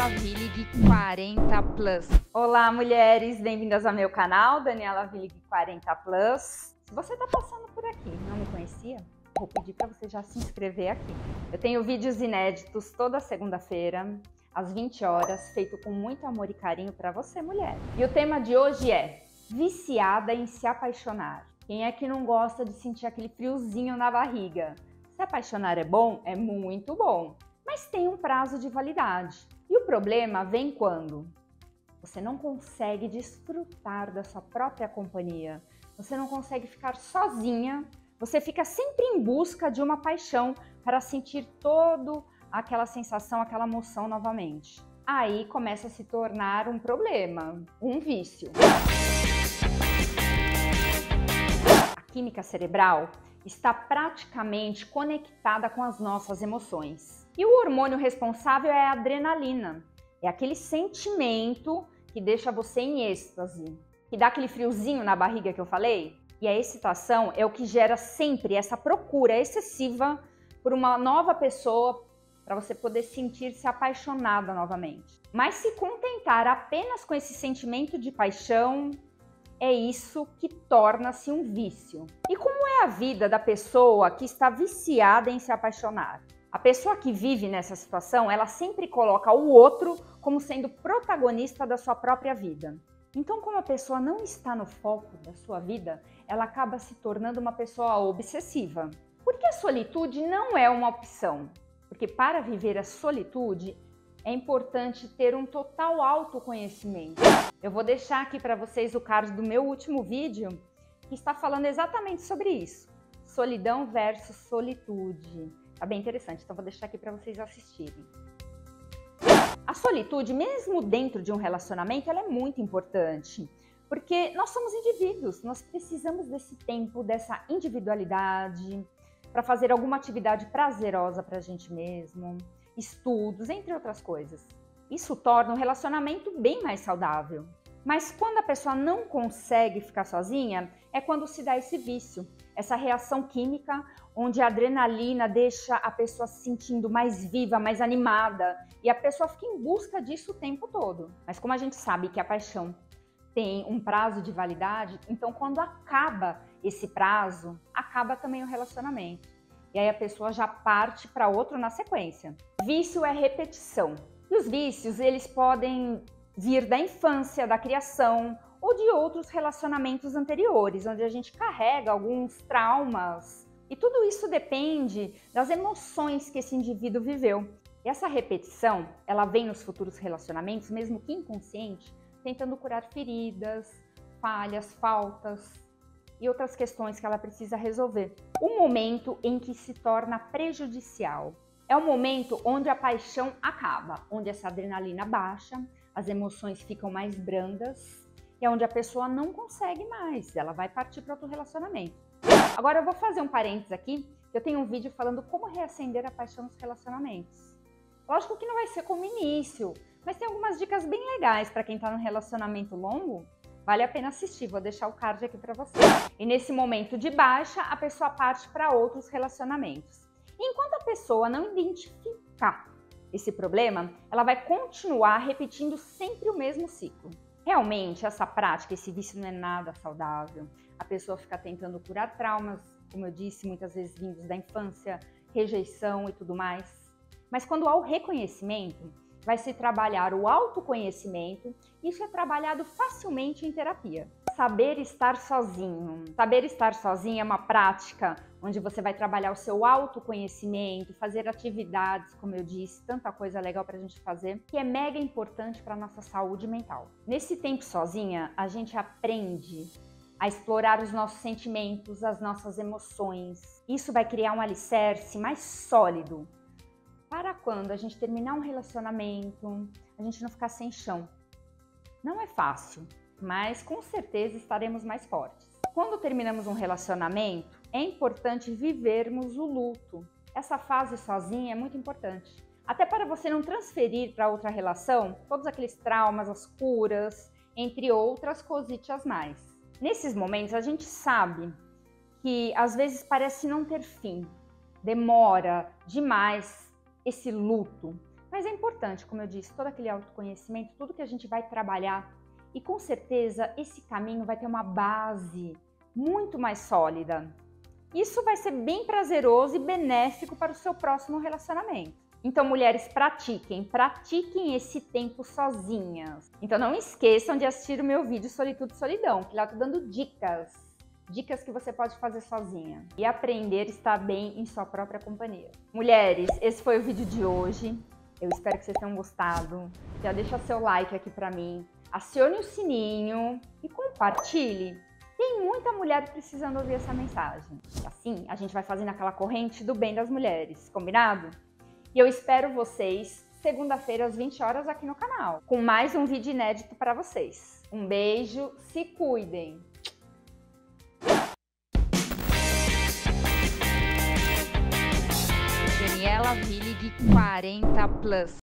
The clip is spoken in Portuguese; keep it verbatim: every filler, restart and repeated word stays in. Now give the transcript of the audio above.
Daniela Willig, quarenta plus. Olá, mulheres! Bem-vindas ao meu canal, Daniela Willig, quarenta plus. Se você está passando por aqui e não me conhecia, vou pedir para você já se inscrever aqui. Eu tenho vídeos inéditos toda segunda-feira, às vinte horas, feito com muito amor e carinho para você, mulher. E o tema de hoje é viciada em se apaixonar. Quem é que não gosta de sentir aquele friozinho na barriga? Se apaixonar é bom? É muito bom, mas tem um prazo de validade. E o problema vem quando você não consegue desfrutar da sua própria companhia, você não consegue ficar sozinha, você fica sempre em busca de uma paixão para sentir toda aquela sensação, aquela emoção novamente. Aí começa a se tornar um problema, um vício. A química cerebral está praticamente conectada com as nossas emoções. E o hormônio responsável é a adrenalina. É aquele sentimento que deixa você em êxtase, que dá aquele friozinho na barriga que eu falei. E a excitação é o que gera sempre essa procura excessiva por uma nova pessoa para você poder sentir-se apaixonada novamente. Mas se contentar apenas com esse sentimento de paixão, é isso que torna-se um vício. E como é a vida da pessoa que está viciada em se apaixonar? A pessoa que vive nessa situação, ela sempre coloca o outro como sendo protagonista da sua própria vida. Então, como a pessoa não está no foco da sua vida, ela acaba se tornando uma pessoa obsessiva. Porque a solitude não é uma opção. Porque para viver a solitude, é importante ter um total autoconhecimento. Eu vou deixar aqui para vocês o card do meu último vídeo, que está falando exatamente sobre isso. Solidão versus solitude. Tá bem interessante, então vou deixar aqui para vocês assistirem. A solitude, mesmo dentro de um relacionamento, ela é muito importante. Porque nós somos indivíduos, nós precisamos desse tempo, dessa individualidade, para fazer alguma atividade prazerosa para a gente mesmo, estudos, entre outras coisas. Isso torna o relacionamento bem mais saudável. Mas quando a pessoa não consegue ficar sozinha, é quando se dá esse vício, essa reação química, onde a adrenalina deixa a pessoa se sentindo mais viva, mais animada, e a pessoa fica em busca disso o tempo todo. Mas como a gente sabe que a paixão tem um prazo de validade, então quando acaba esse prazo, acaba também o relacionamento. E aí a pessoa já parte para outro na sequência. Vício é repetição. E os vícios, eles podem vir da infância, da criação ou de outros relacionamentos anteriores, onde a gente carrega alguns traumas. E tudo isso depende das emoções que esse indivíduo viveu. E essa repetição, ela vem nos futuros relacionamentos, mesmo que inconsciente, tentando curar feridas, falhas, faltas e outras questões que ela precisa resolver. O momento em que se torna prejudicial é o momento onde a paixão acaba, onde essa adrenalina baixa, as emoções ficam mais brandas, e é onde a pessoa não consegue mais, ela vai partir para outro relacionamento. Agora eu vou fazer um parênteses aqui, eu tenho um vídeo falando como reacender a paixão nos relacionamentos. Lógico que não vai ser como início, mas tem algumas dicas bem legais para quem está num relacionamento longo. Vale a pena assistir, vou deixar o card aqui para você. E nesse momento de baixa, a pessoa parte para outros relacionamentos. E enquanto a pessoa não identificar esse problema, ela vai continuar repetindo sempre o mesmo ciclo. Realmente, essa prática, esse vício não é nada saudável. A pessoa fica tentando curar traumas, como eu disse, muitas vezes vindos da infância, rejeição e tudo mais. Mas quando há o reconhecimento, vai se trabalhar o autoconhecimento, isso é trabalhado facilmente em terapia. Saber estar sozinho. Saber estar sozinho é uma prática onde você vai trabalhar o seu autoconhecimento, fazer atividades, como eu disse, tanta coisa legal pra gente fazer, que é mega importante para nossa saúde mental. Nesse tempo sozinha, a gente aprende a explorar os nossos sentimentos, as nossas emoções. Isso vai criar um alicerce mais sólido para quando a gente terminar um relacionamento, a gente não ficar sem chão. Não é fácil, mas com certeza estaremos mais fortes. Quando terminamos um relacionamento, é importante vivermos o luto. Essa fase sozinha é muito importante. Até para você não transferir para outra relação todos aqueles traumas, as curas, entre outras cositas mais. Nesses momentos a gente sabe que às vezes parece não ter fim, demora demais esse luto. Mas é importante, como eu disse, todo aquele autoconhecimento, tudo que a gente vai trabalhar, e com certeza esse caminho vai ter uma base muito mais sólida. Isso vai ser bem prazeroso e benéfico para o seu próximo relacionamento. Então, mulheres, pratiquem, pratiquem esse tempo sozinhas. Então, não esqueçam de assistir o meu vídeo Solitude e Solidão, que lá eu tô dando dicas. Dicas que você pode fazer sozinha. E aprender a estar bem em sua própria companhia. Mulheres, esse foi o vídeo de hoje. Eu espero que vocês tenham gostado. Já deixa seu like aqui pra mim. Acione o sininho e compartilhe. Tem muita mulher precisando ouvir essa mensagem. Assim, a gente vai fazendo aquela corrente do bem das mulheres, combinado? E eu espero vocês segunda-feira às vinte horas aqui no canal, com mais um vídeo inédito para vocês. Um beijo, se cuidem! Daniela Willig, quarenta plus.